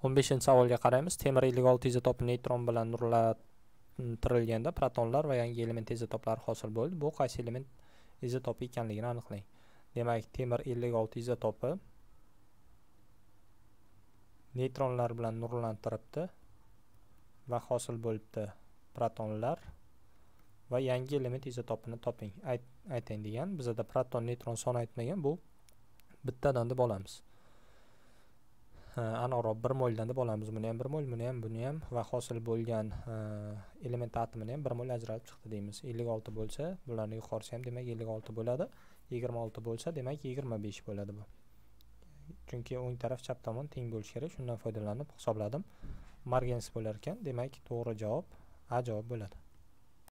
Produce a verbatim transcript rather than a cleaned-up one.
o'n beshinchi savolga qaraymiz. Temir ellik olti izotopi neytron bilan nurlantirilganda protonlar va yangi element izotoplari hosil bo'ldi. Bu qaysi element izotopi ekanligini aniqlang. Demak, temir ellik olti izotopi neytronlar bilan nurlantiribdi va hosil bo'libdi protonlar va yangi element izotopini toping, ayting degan. Bizda proton neytron soni aytmagan, bu bittadan deb olamiz. Aniqroq bir moldan deb olamiz. Buni ham bir mol, buni ham, buni ham va hosil bo'lgan element atomini ham bir mol ajratib chiqdi deymiz. ellik olti bo'lsa, bularning yuqorisi ham demak ellik olti bo'ladi. yigirma olti bo'lsa, demak yigirma besh bo'ladi bu. Chunki o'ng taraf chap tomon teng bo'lishi kerak. Shundan foydalanib hisobladim. Margens bo'lar ekan. Demak, to'g'ri javob A javob bo'ladi.